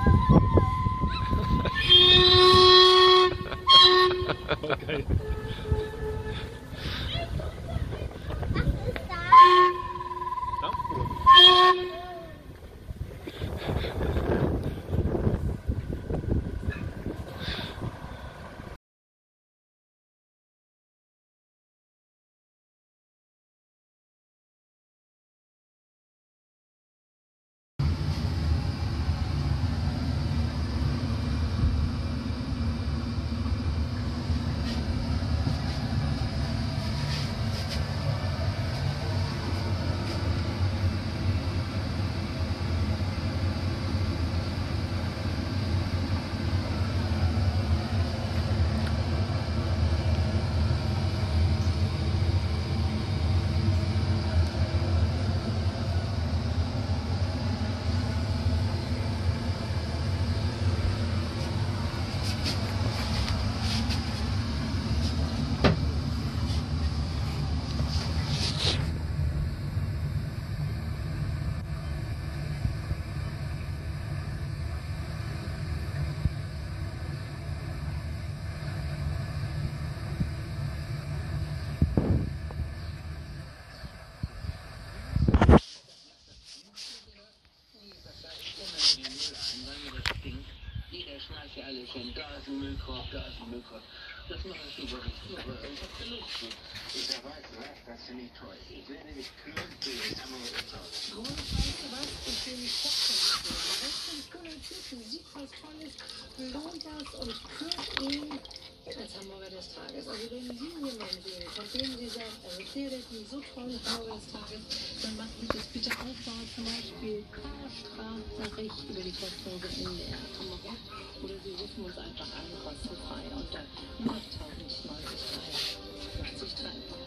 Okay. Schmeißt ja alles hin. Da ist ein Müllkorb, da ist ein Müllkorb. Das mache ich super. Einfach benutzen. Ich weiß, das finde ich toll. Ich will nämlich Klumpen am Grund, weißt du was? Ich will nicht kochen. Das sind tolle Typen. Sieht was Tolles, lohnt das und führt ihn als Hamburger des Tages. Also wenn Sie jemanden sehen, von dem Sie sagen, also der ist nicht so toll Hamburger des Tages, dann machen Sie das bitte aufbauen. Zum Beispiel K-Sprachnachricht über die kostenlose NDR Kamera. Oder Sie rufen uns einfach an, kostenfrei unter 0.090 80 3.